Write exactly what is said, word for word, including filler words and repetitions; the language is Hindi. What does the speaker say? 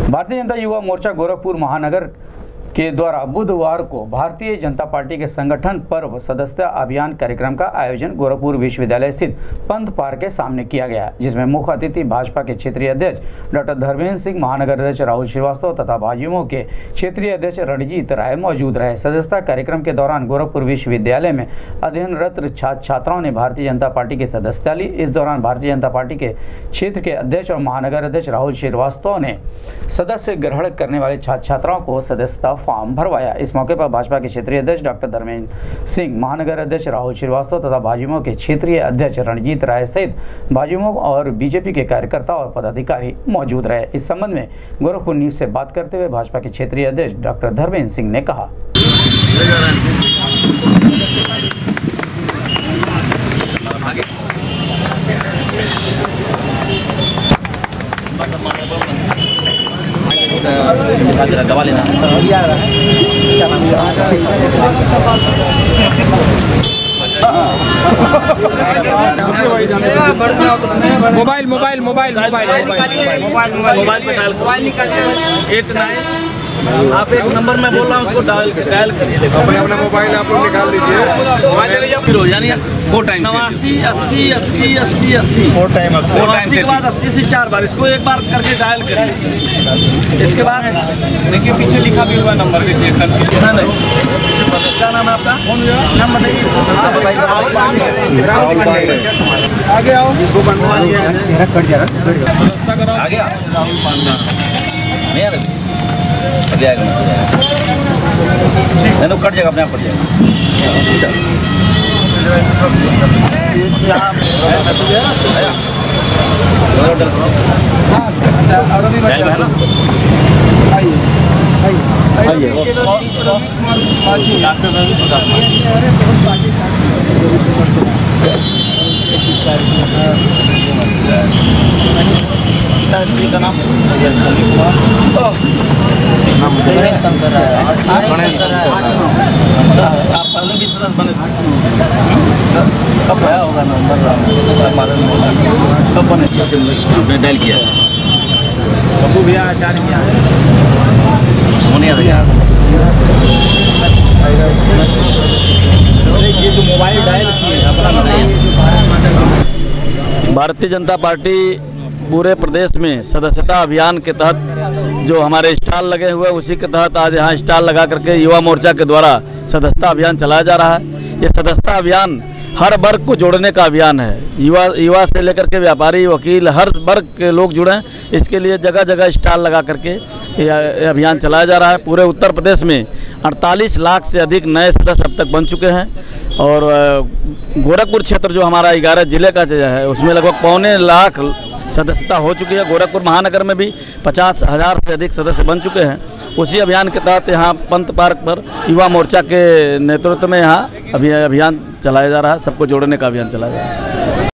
भारतीय जनता युवा मोर्चा गोरखपुर महानगर के द्वारा बुधवार को भारतीय जनता पार्टी के संगठन पर्व सदस्यता अभियान कार्यक्रम का आयोजन गोरखपुर विश्वविद्यालय स्थित पंत पार्क के सामने किया गया, जिसमें मुख्य अतिथि भाजपा के क्षेत्रीय अध्यक्ष डॉक्टर धर्मेंद्र सिंह, महानगर अध्यक्ष राहुल श्रीवास्तव तथा भाजयुमो के क्षेत्रीय अध्यक्ष रणजीत राय मौजूद रहे। सदस्यता कार्यक्रम के दौरान गोरखपुर विश्वविद्यालय में अध्ययनरत छात्र छात्राओं ने भारतीय जनता पार्टी की सदस्यता ली। इस दौरान भारतीय जनता पार्टी के क्षेत्र के अध्यक्ष और महानगर अध्यक्ष राहुल श्रीवास्तव ने सदस्य ग्रहण करने वाले छात्र छात्राओं को सदस्यता फॉर्म भरवाया। इस मौके पर भाजपा के क्षेत्रीय अध्यक्ष डॉक्टर धर्मेंद्र सिंह, महानगर अध्यक्ष राहुल श्रीवास्तव तथा भाजयुमो के क्षेत्रीय अध्यक्ष रणजीत राय सहित भाजयुमो और बीजेपी के कार्यकर्ता और पदाधिकारी मौजूद रहे। इस संबंध में गोरखपुर न्यूज से बात करते हुए भाजपा के क्षेत्रीय अध्यक्ष डॉक्टर धर्मेंद्र सिंह ने कहा, दवा लेना mobile mobile mobile mobile mobile mobile mobile निकालिए। एट नाइन आप एक नंबर में बोल रहा हूँ, उसको डायल डायल करिए। अपना मोबाइल आप लोग निकाल लीजिए। मोबाइल यानी फोर टाइम नवासी अस्सी अस्सी अस्सी अस्सी फोर टाइम अस्सी अस्सी के बाद अस्सी से चार बार इसको एक बार करके डायल करिए। इसके बाद देखिए पीछे लिखा भी हुआ नंबर देखिए करके। क्या नाम है आपका? नाम बताइए। आगे आओ, आ गया नहीं आ रहा जाएगा नहीं कट जाएगा, अपने आप कट जाएगा। का नाम गणेश शंकर आप पहले भी सदस्य बने कब आया होगा नंबर कब बने डायल किया बब्बू भैया आचार्य किया होने ये तो मोबाइल डायल किए अपना। भारतीय जनता पार्टी पूरे प्रदेश में सदस्यता अभियान के तहत जो हमारे स्टॉल लगे हुए उसी के तहत आज यहाँ स्टॉल लगा करके युवा मोर्चा के द्वारा सदस्यता अभियान चलाया जा रहा है। ये सदस्यता अभियान हर वर्ग को जोड़ने का अभियान है। युवा युवा से लेकर के व्यापारी, वकील, हर वर्ग के लोग जुड़ें, इसके लिए जगह जगह स्टॉल लगा करके ये अभियान चलाया जा रहा है। पूरे उत्तर प्रदेश में अड़तालीस लाख से अधिक नए सदस्य अब तक बन चुके हैं और गोरखपुर क्षेत्र जो हमारा ग्यारह जिले का है उसमें लगभग पौने लाख सदस्यता हो चुकी है। गोरखपुर महानगर में भी पचास हज़ार से अधिक सदस्य बन चुके हैं। उसी अभियान के तहत यहाँ पंत पार्क पर युवा मोर्चा के नेतृत्व में यहाँ अभी अभियान चलाया जा रहा है। सबको जोड़ने का अभियान चलाया जा रहा है।